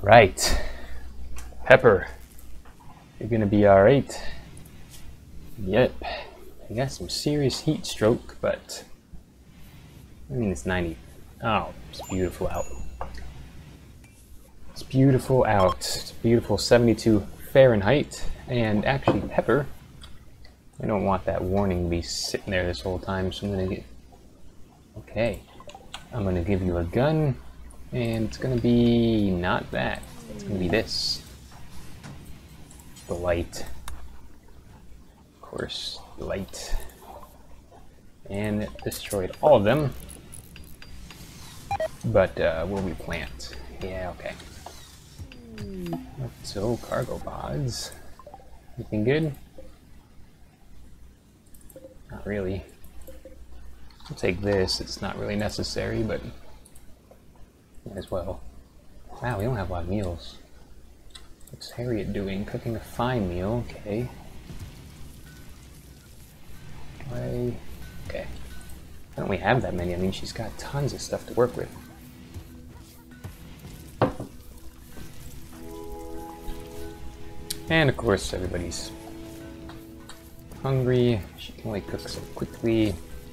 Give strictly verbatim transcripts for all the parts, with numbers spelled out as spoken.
Right. Pepper, you're gonna be alright. Yep. I got some serious heat stroke, but I mean it's ninety. Oh, it's beautiful out. It's beautiful out. It's beautiful seventy-two Fahrenheit. And actually, Pepper, I don't want that warning to be sitting there this whole time, so I'm gonna get. Okay. I'm gonna give you a gun, and it's gonna be not that. It's gonna be this. The light. Of course, light. And it destroyed all of them. But uh, will we plant? Yeah, okay. So, cargo pods. Anything good? Not really. I'll take this. It's not really necessary, but might as well. Wow, we don't have a lot of meals. What's Harriet doing? Cooking a fine meal. Okay. Why? Okay. Why don't we have that many? I mean, she's got tons of stuff to work with. And of course, everybody's hungry. She can only cook so quickly.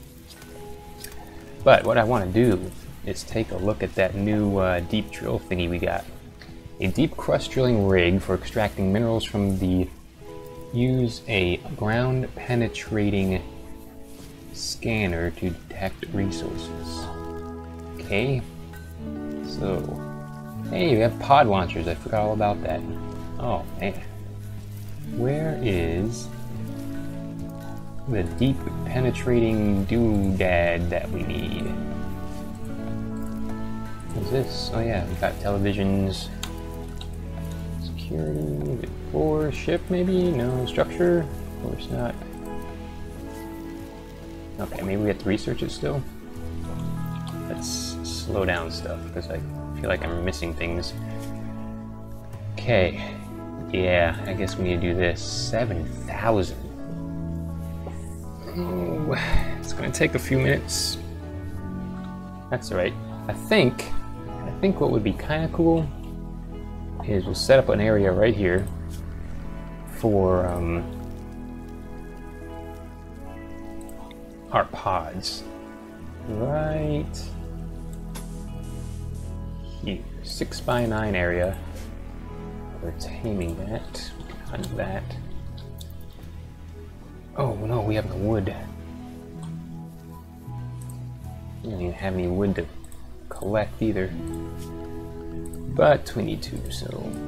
But what I want to do is take a look at that new uh, deep drill thingy we got. A deep crust drilling rig for extracting minerals from the... Use a ground penetrating scanner to detect resources. Okay. So, hey, we have pod launchers. I forgot all about that. Oh, man. Where is the deep penetrating doodad that we need? What's this? Oh yeah, we've got televisions. Security, floor, ship maybe? No, structure? Of course not. Okay, maybe we have to research it still? Let's slow down stuff, because I feel like I'm missing things. Okay. Yeah, I guess we need to do this. seven thousand. Oh, it's gonna take a few minutes. That's alright. I think, I think what would be kind of cool is we'll set up an area right here for um, our pods. Right here. Six by nine area. We're taming that. Hunt that. Oh no, we have no wood. We don't even have any wood to collect either. But we need to, so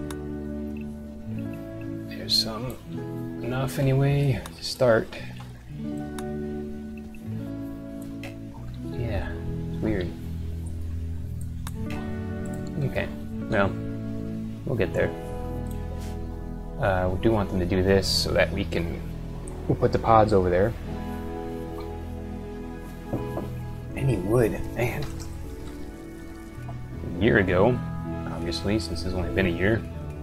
there's some enough anyway to start. Yeah, it's weird. Okay, well, we'll get there. Uh, we do want them to do this so that we can we'll put the pods over there. Any wood, man. A year ago, obviously, since it's only been a year,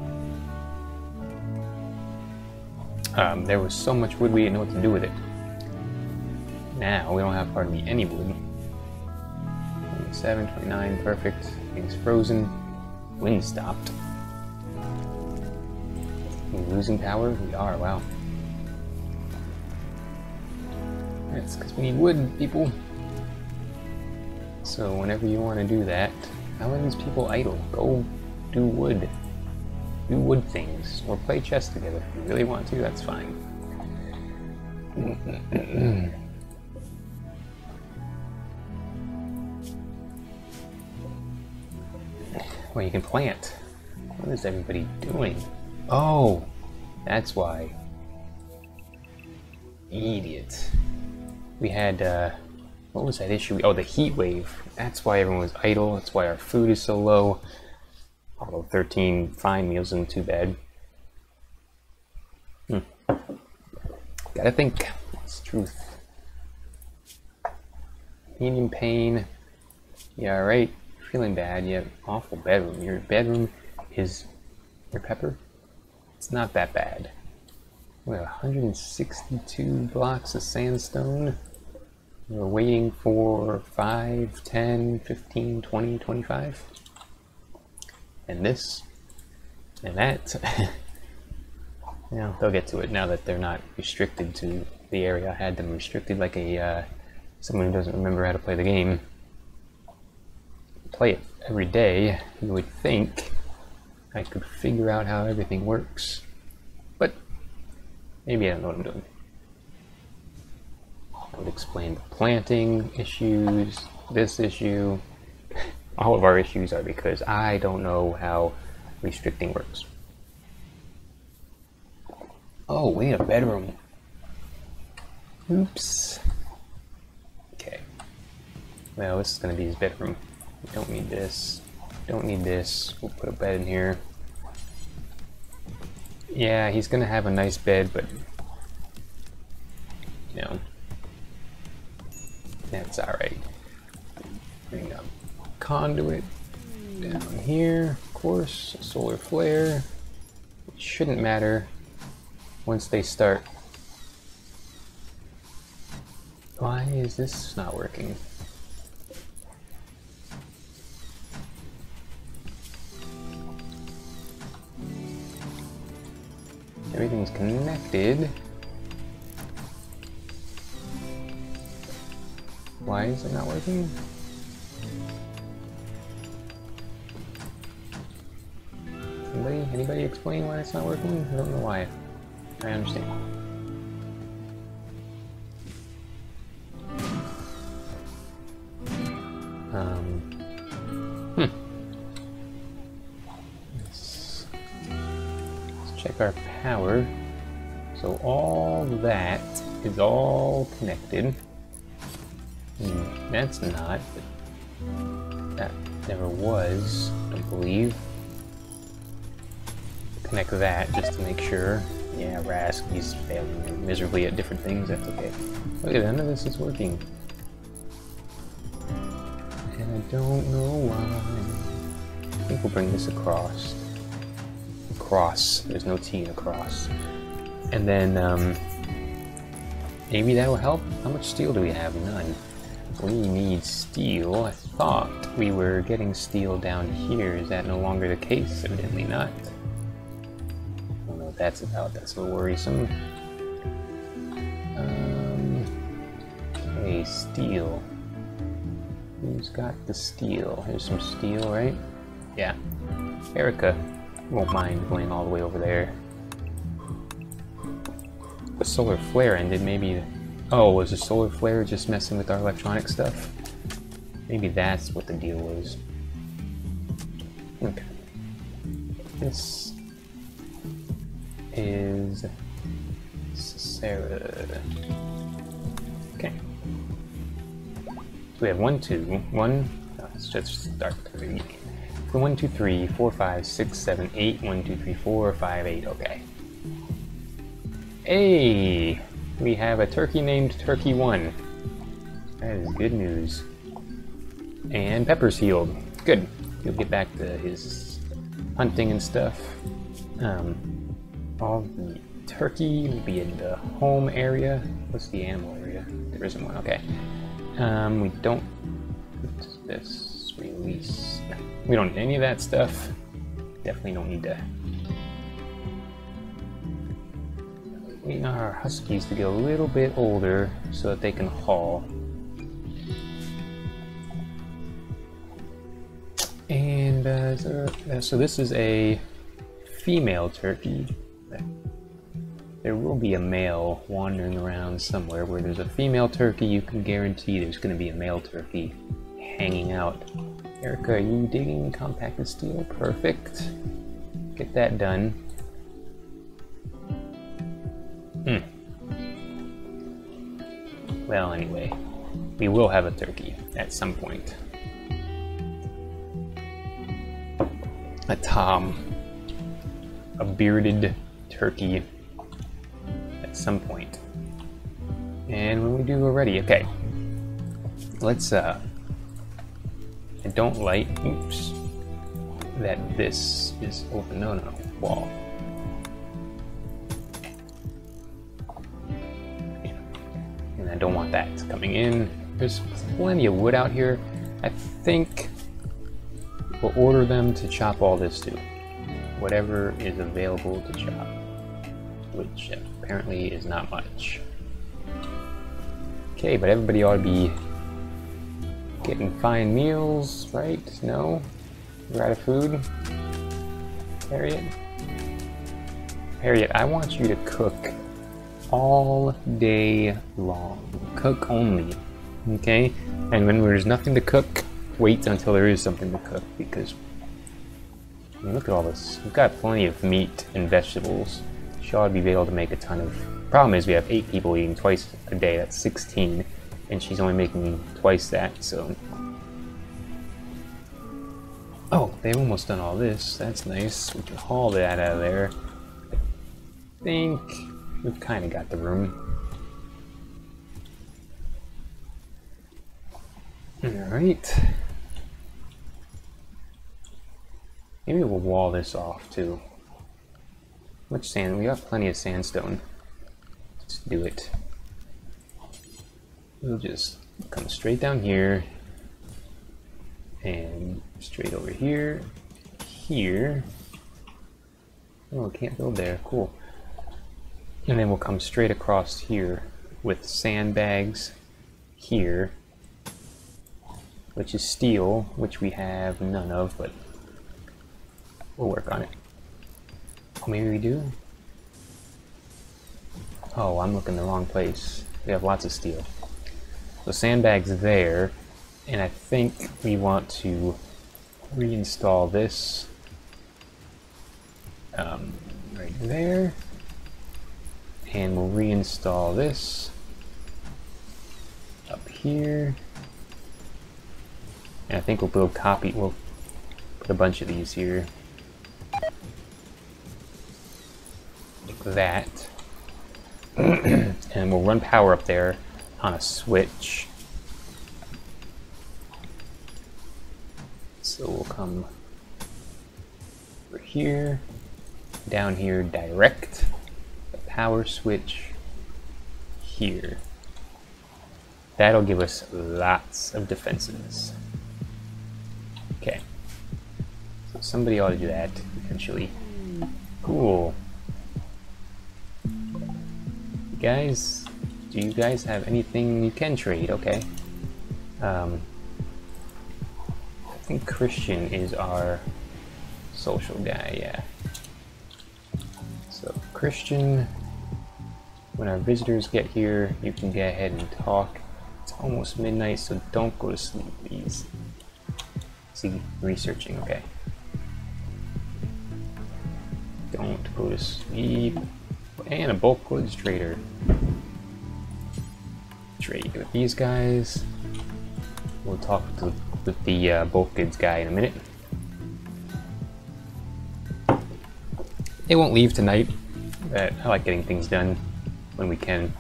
um, there was so much wood we didn't know what to do with it. Now we don't have hardly any wood. twenty-seven, twenty-nine, perfect. Things frozen. Wind stopped. We're losing power? We are, wow. That's because we need wood, people. So whenever you want to do that, how are these people idle? Go do wood. Do wood things. Or play chess together. If you really want to, that's fine. Well, you can plant. What is everybody doing? Oh, that's why. Idiot. We had, uh, what was that issue? Oh, the heat wave. That's why everyone was idle. That's why our food is so low. Although thirteen fine meals isn't too bad. Hmm. Gotta think. It's truth. Medium pain. Yeah, right. Feeling bad. You have an awful bedroom. Your bedroom is your Pepper? It's not that bad. We have one hundred sixty-two blocks of sandstone. We're waiting for five, ten, fifteen, twenty, twenty-five. And this, And that, you know, they'll get to it now that they're not restricted to the area I had them restricted, like a uh, someone who doesn't remember how to play the game. Play it every day, you would think I could figure out how everything works. But maybe I don't know what I'm doing. I would explain the planting issues, this issue. All of our issues are because I don't know how restricting works. Oh, wait, a bedroom. Oops. Okay. Well, this is going to be his bedroom. We don't need this. Don't need this. We'll put a bed in here. Yeah, he's going to have a nice bed, but, you know, that's alright. Bring a conduit down here, of course, a solar flare. It shouldn't matter once they start. Why is this not working? Everything's connected. Why is it not working? Anybody, anybody explain why it's not working? I don't know why. I understand. Um, hmm. Let's, let's check our power. So all that is all connected. Hmm, that's not. That never was, I don't believe. Connect that just to make sure. Yeah, Rask, he's failing miserably at different things. That's okay. Look at none of this is working. And I don't know why. I think we'll bring this across. Across. There's no T in across. And then, um, maybe that'll help. How much steel do we have? None. We need steel. I thought we were getting steel down here. Is that no longer the case? Evidently not. I don't know what that's about. That's a little worrisome. Um, okay, steel. Who's got the steel? Here's some steel, right? Yeah. Erica won't mind going all the way over there. The solar flare ended. Maybe. Oh, was the solar flare just messing with our electronic stuff? Maybe that's what the deal was. Okay. This is Sarah. Okay. So we have one, two, one. Oh, let's just start at the beginning. So one, two, three, four, five, six, seven, eight. One, two, three, four, five, eight. Okay. Hey, we have a turkey named Turkey One. That is good news. And Pepper's healed. Good. He'll get back to his hunting and stuff. Um, all the turkey will be in the home area. What's the animal area? There isn't one. Okay. Um, we don't. What's this? Release. No, we don't need any of that stuff. Definitely don't need to. We need our huskies to get a little bit older so that they can haul. And uh, there, uh, so this is a female turkey. There will be a male wandering around somewhere. Where there's a female turkey, you can guarantee there's going to be a male turkey hanging out. Erica, are you digging compacted steel? Perfect. Get that done. Hmm. Well, anyway, we will have a turkey at some point. A tom. A bearded turkey at some point. And when we do, we're ready. Okay. Let's, uh... I don't like... Oops. That this is open. No, no, wall. And I don't want that coming in. There's plenty of wood out here. I think we'll order them to chop all this too. whatever is available to chop, which apparently is not much. Okay, but everybody ought to be getting fine meals, right? No? We're out of food? Harriet? Harriet, I want you to cook all day long. Cook only, okay? And when there's nothing to cook, wait until there is something to cook, because I mean, look at all this. We've got plenty of meat and vegetables. She ought to be able to make a ton of... Problem is we have eight people eating twice a day, that's sixteen, and she's only making twice that, so... Oh, they've almost done all this. That's nice. We can haul that out of there. I think we've kind of got the room. Alright. Maybe we'll wall this off too. How much sand? We got plenty of sandstone. Let's do it. We'll just come straight down here. And straight over here. Here. Oh, we can't build there. Cool. And then we'll come straight across here with sandbags here, which is steel, which we have none of, but we'll work on it. Oh, maybe we do? Oh, I'm looking the wrong place. We have lots of steel. So sandbags there, and I think we want to reinstall this um, right there, and we'll reinstall this up here, and I think we'll build copy. We'll put a bunch of these here, like that, and we'll run power up there on a switch. So we'll come over here, down here, direct the power switch here. That'll give us lots of defenses. Okay, so somebody ought to do that eventually. Cool. Guys, do you guys have anything you can trade? Okay. Um, I think Christian is our social guy, yeah. So Christian, when our visitors get here, you can go ahead and talk. It's almost midnight, so don't go to sleep, please. See, researching, okay. Don't go to sleep. And a bulk goods trader. Trade with these guys. We'll talk to, with the uh, bulk goods guy in a minute. They won't leave tonight, but I like getting things done when we can.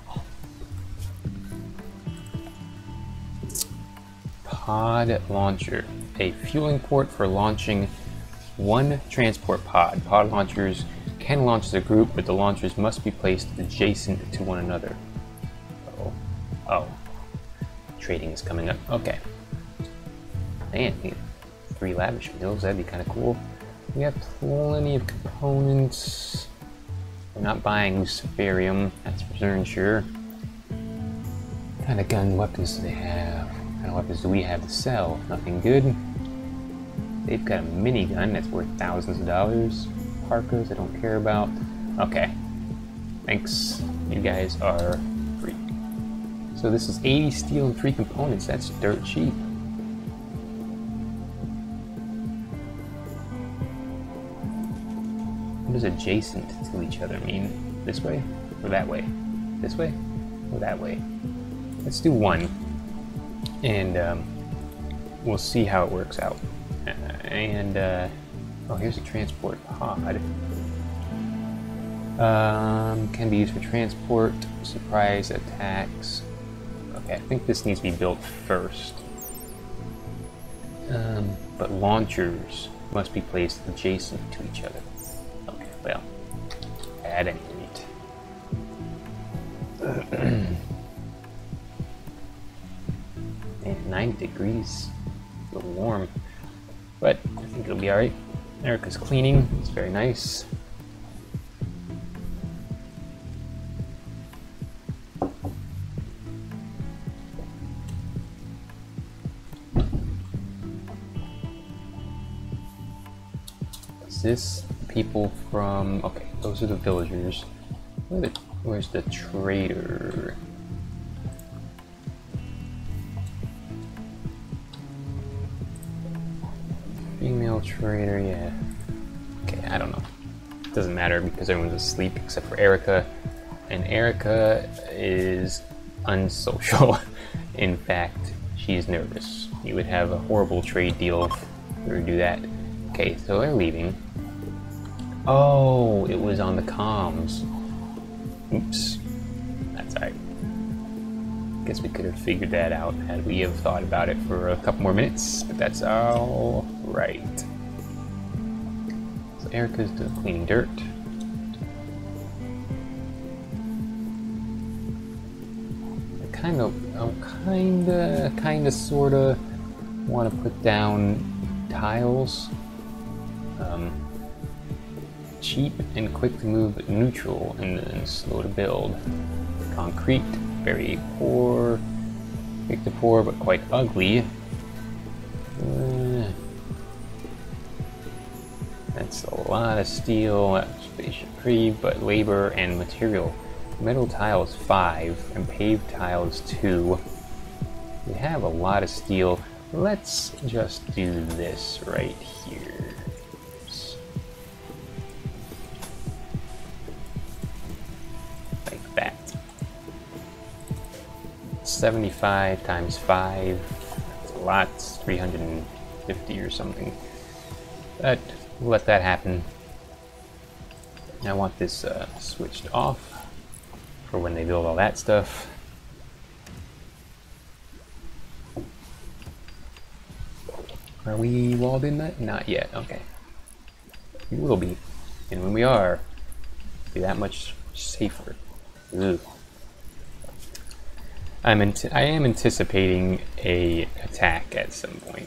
Pod launcher. A fueling port for launching one transport pod. Pod launchers can launch as a group, but the launchers must be placed adjacent to one another. Oh, oh, trading is coming up. Okay. Man, three lavish mills, that'd be kind of cool. We have plenty of components. We're not buying Luciferium, that's for darn sure. What kind of gun weapons do they have? What kind of weapons do we have to sell? Nothing good. They've got a minigun that's worth thousands of dollars. Parkas I don't care about. Okay. Thanks. You guys are free. So this is eighty steel and three components. That's dirt cheap. What does adjacent to each other mean? This way or that way? This way or that way? Let's do one. And um, we'll see how it works out. Uh, and uh, oh, here's a transport pod. Um, can be used for transport, surprise attacks. Okay, I think this needs to be built first. Um, but launchers must be placed adjacent to each other. Okay, well, at any rate. And nine degrees, a little warm, but I think it'll be alright. Erica's cleaning. It's very nice. Is this people from... Okay, those are the villagers. Where the, where's the trader? Female trader, yeah. Okay, I don't know. It doesn't matter because everyone's asleep except for Erica. And Erica is unsocial. In fact, she's nervous. You would have a horrible trade deal if we were to do that. Okay, so they're leaving. Oh, it was on the comms. Oops. That's alright. Guess we could have figured that out had we have thought about it for a couple more minutes, but that's all right. So Erica's doing cleaning dirt. I kind of, I kind of, kind of, sort of want to put down tiles. Um, cheap and quick to move, but neutral and then slow to build. Concrete. Very poor, quick to pour, but quite ugly. Uh, that's a lot of steel, that's pretty, but labor and material. Metal tile is five, and paved tile is two. We have a lot of steel. Let's just do this right here. Oops. Like that. seventy-five times five, that's a lot, it's three hundred fifty or something. But we'll let that happen. I want this uh, switched off for when they build all that stuff. Are we walled in that? Not yet, okay. We will be, and when we are, it'll be that much safer. Ugh. I'm I am anticipating a attack at some point.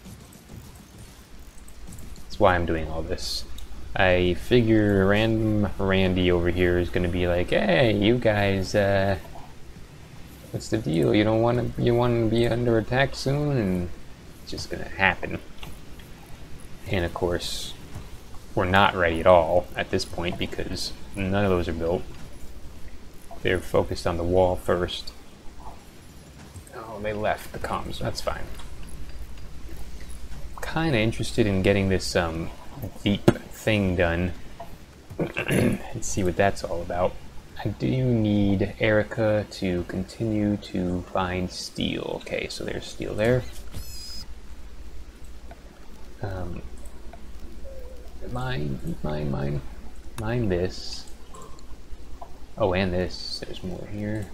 That's why I'm doing all this. I figure random Randy over here is gonna be like, "Hey, you guys, uh, what's the deal? You don't want to you want to be under attack soon?" And it's just gonna happen. And of course, we're not ready at all at this point because none of those are built. They're focused on the wall first. Oh, they left the comms. That's fine. Kind of interested in getting this um, deep thing done and see what that's all about. I do need Erica to continue to find steel. Okay, so there's steel there. Um, mine, mine, mine, mine this. Oh, and this. There's more here.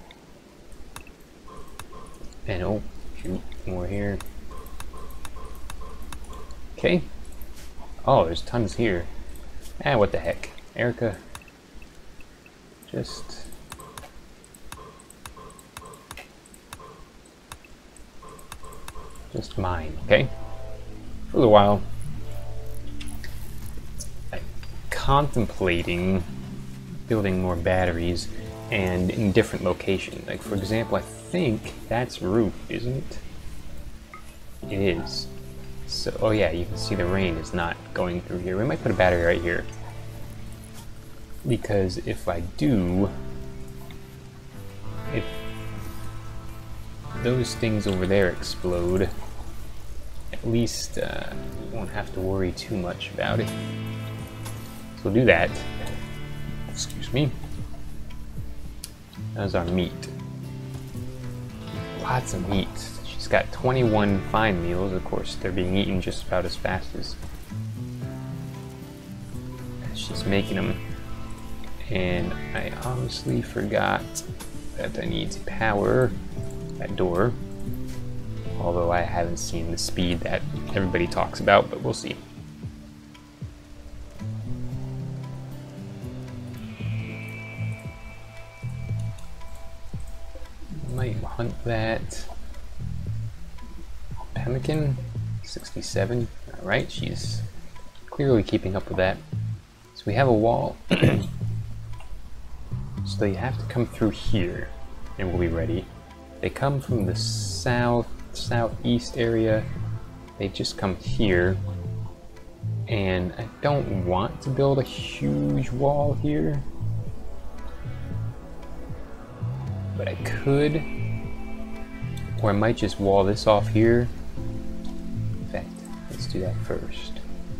And oh, shoot, more here. Okay. Oh, there's tons here. Ah, what the heck. Erica. Just... Just mine, okay? For a little while. I'm contemplating building more batteries and in different locations. Like, for example, I think that's roof, isn't it? It is. So, oh yeah, you can see the rain is not going through here. We might put a battery right here. Because if I do, if those things over there explode, at least uh, we won't have to worry too much about it. So we'll do that. Excuse me. That's our meat. Lots of meat. She's got twenty-one fine meals. Of course, they're being eaten just about as fast as she's making them. And I honestly forgot that I need to power that door. Although I haven't seen the speed that everybody talks about, but we'll see. Might hunt that pemmican, sixty-seven. Alright, she's clearly keeping up with that. So we have a wall. So you have to come through here, and we'll be ready. They come from the south, southeast area. They just come here. And I don't want to build a huge wall here. But I could. Or I might just wall this off here. In fact, let's do that first.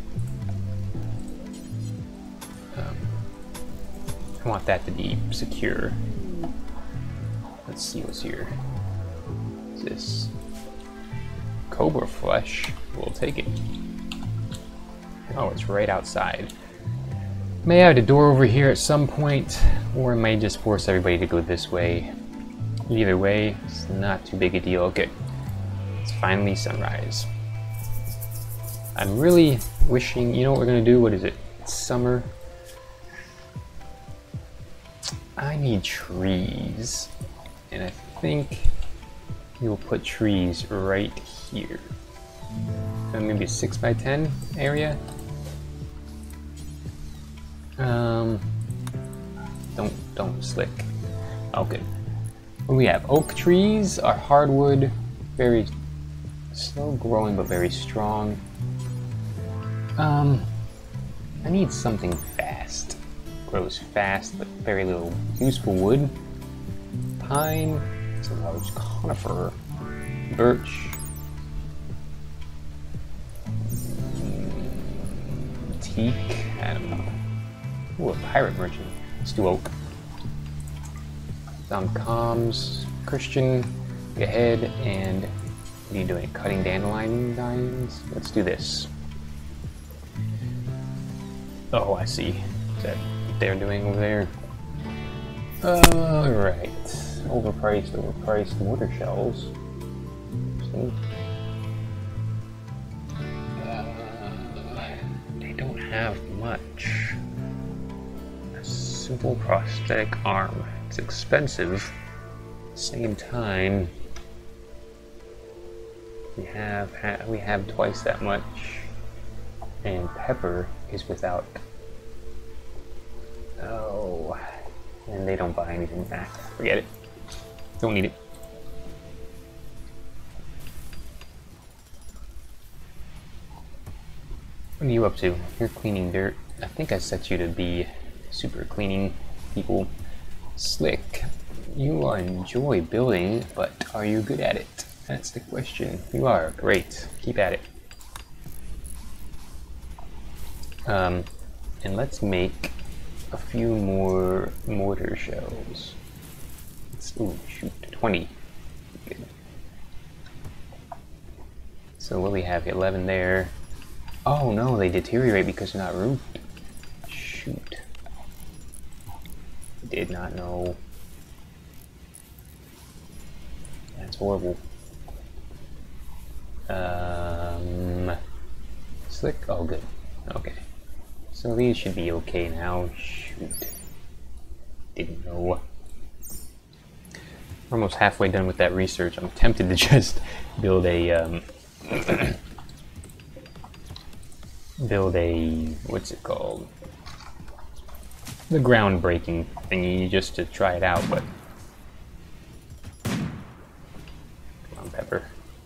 Um, I want that to be secure. Let's see what's here. What's this? Cobra flesh. We'll take it. Oh, it's right outside. May add a door over here at some point, or I may just force everybody to go this way. Either way, it's not too big a deal. Okay, it's finally sunrise. I'm really wishing, you know what we're gonna do? What is it? It's summer. I need trees, and I think we'll put trees right here. Uh, maybe a six by ten area. Um, don't don't slick. Okay. We have oak trees, our hardwood, very slow growing but very strong. Um, I need something fast. Grows fast but very little useful wood. Pine, it's a large conifer. Birch. Teak, I don't know. Ooh, a pirate merchant. Let's do oak. Some comms, Christian, go ahead and what are you doing? Cutting dandelions? Let's do this. Oh, I see. Is that what they're doing over there? Alright. Overpriced, overpriced water shells. See? Uh, they don't have much. A simple prosthetic arm. It's expensive. At the same time, we have ha we have twice that much, and pepper is without. Oh, and they don't buy anything back. Forget it. Don't need it. What are you up to? You're cleaning dirt. I think I set you to be super cleaning people. Slick, you enjoy building, but are you good at it? That's the question. You are. Great. Keep at it. Um, and let's make a few more mortar shells. Let's, ooh, shoot, twenty. Good. So what do we have? eleven there. Oh no, they deteriorate because they're not roofed. Shoot. Did not know. That's horrible. Um, slick. Oh, good. Okay. So these should be okay now. Shoot. Didn't know. We're almost halfway done with that research. I'm tempted to just build a um, build a what's it called? The groundbreaking thingy just to try it out, but come on, Pepper.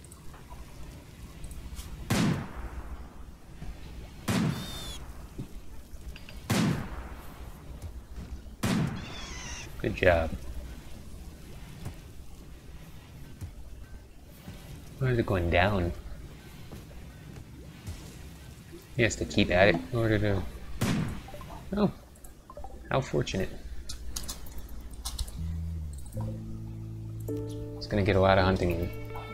Good job. Why is it going down? He has to keep at it in order to. Oh. How fortunate. It's gonna get a lot of hunting in.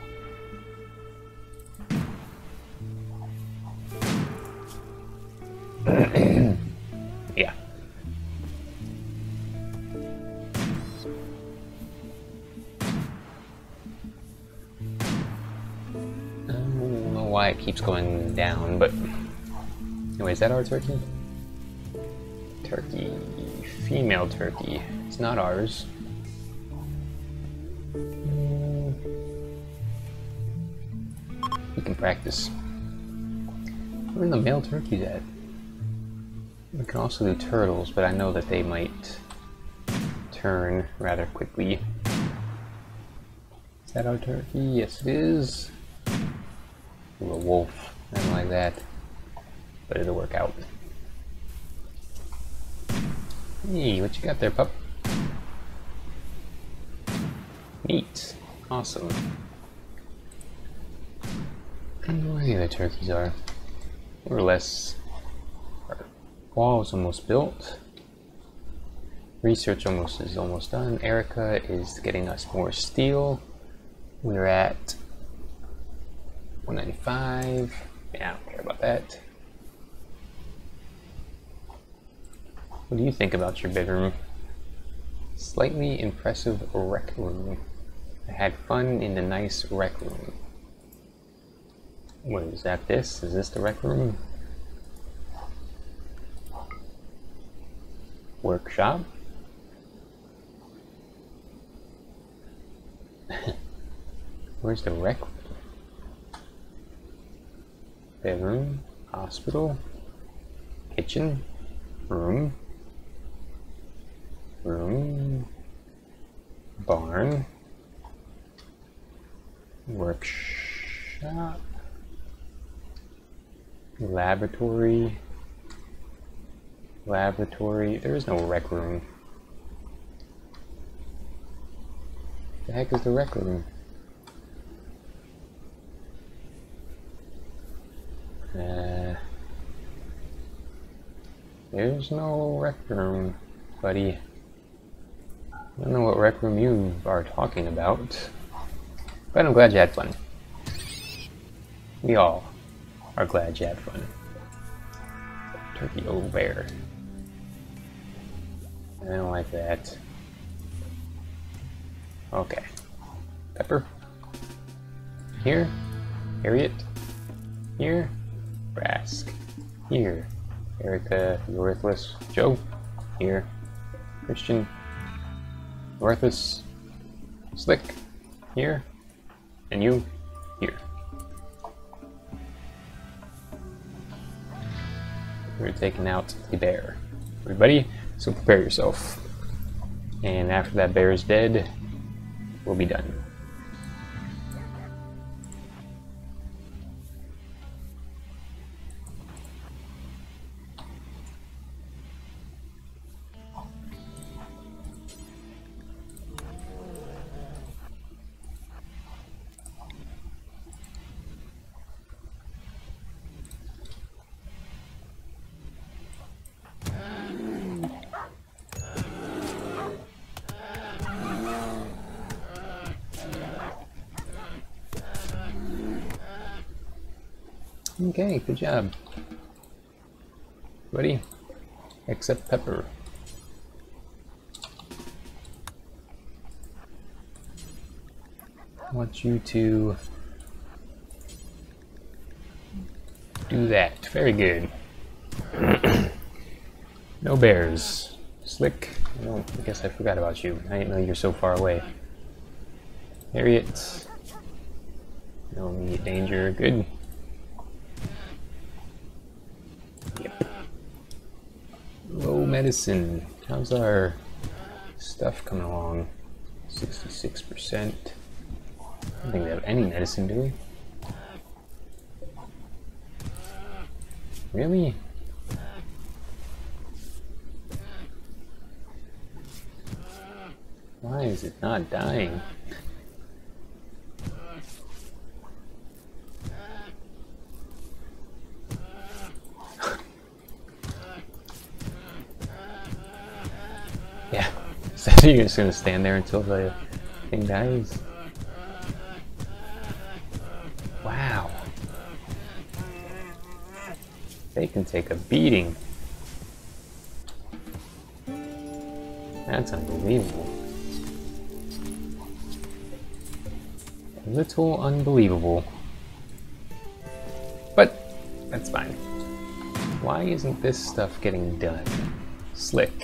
Yeah. I don't know why it keeps going down, but anyway, is that our turkey? Turkey. Female turkey. It's not ours. Mm. We can practice. Where are the male turkeys at? We can also do turtles, but I know that they might turn rather quickly. Is that our turkey? Yes, it is. Ooh, a wolf. I don't like that, but it'll work out. Hey, what you got there, pup? Neat. Awesome. I don't know where the other turkeys are. More or less. Our wall is almost built. Research almost is almost done. Erica is getting us more steel. We're at one ninety-five. Yeah, I don't care about that. What do you think about your bedroom? Slightly impressive rec room. I had fun in the nice rec room. What is that? This? Is this the rec room? Workshop? Where's the rec room? Bedroom? Hospital? Kitchen? Room? Room? Barn? Workshop? Laboratory? Laboratory? There is no rec room. The heck is the rec room? Uh, there's no rec room, buddy. I don't know what rec room you are talking about, but I'm glad you had fun. We all are glad you had fun. Turkey over bear. I don't like that. Okay. Pepper. Here. Harriet. Here. Brask. Here. Erica. Worthless. Joe. Here. Christian. Worthless. Slick. Here. And you. Here. We're taking out the bear. Everybody, so prepare yourself. And after that bear is dead, we'll be done. Okay, good job. Buddy, except Pepper. I want you to do that. Very good. No bears. Slick. I, don't, I guess I forgot about you. I didn't know you're so far away. Harriet. No immediate danger. Good. Yep. Low medicine. How's our stuff coming along? sixty-six percent. I don't think we have any medicine, do we? Really? Why is it not dying? Yeah, so you're just gonna stand there until the thing dies? Wow. They can take a beating. That's unbelievable. A little unbelievable. But that's fine. Why isn't this stuff getting done? Slick.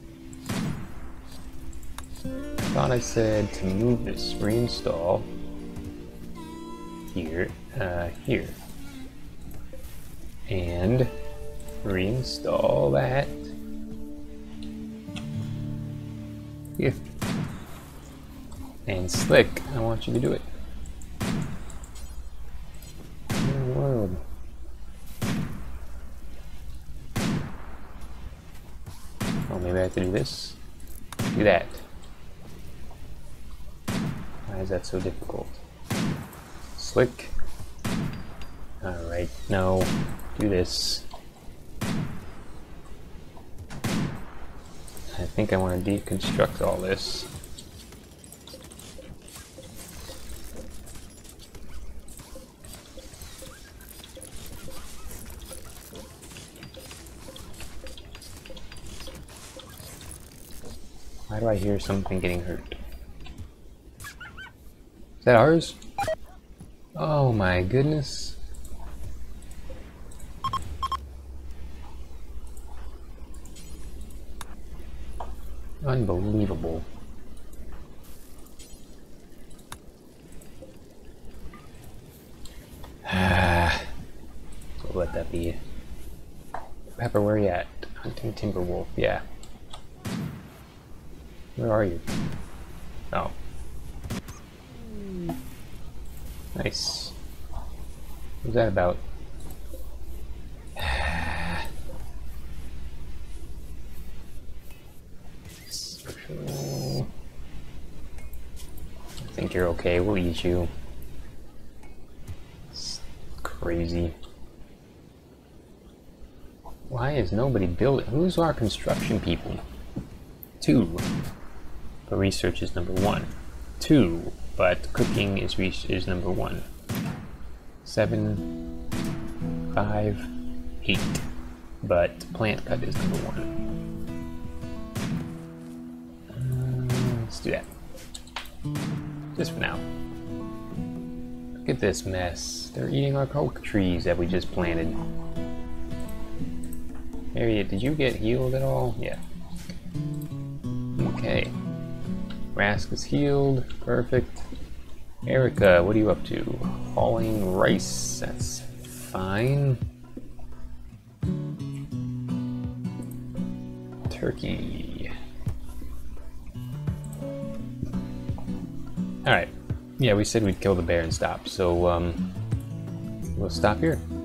Thought I said to move this, reinstall here, uh, here. And Reinstall that. Here. And Slick, I want you to do it. RimWorld. Oh, maybe I have to do this. Do that. Why is that so difficult? Slick. Alright, no. Do this. I think I want to deconstruct all this. Why do I hear something getting hurt? Is that ours? Oh my goodness. Unbelievable. Ah, we'll let that be. Pepper, where are you at? Hunting Timberwolf, yeah. Where are you? Oh. Nice. What's that about? I think you're okay, we'll eat you. It's crazy. Why is nobody building? Who's our construction people? Two. But research is number one. Two. But cooking is re is number one. Seven. Five. Eight. But plant cut is number one. Uh, let's do that. Just for now. Look at this mess. They're eating our coke trees that we just planted. Harriet, did you get healed at all? Yeah. Okay. Rask is healed. Perfect. Erica, what are you up to? Hauling rice. That's fine. Turkey. Alright. Yeah, we said we'd kill the bear and stop, so um, we'll stop here.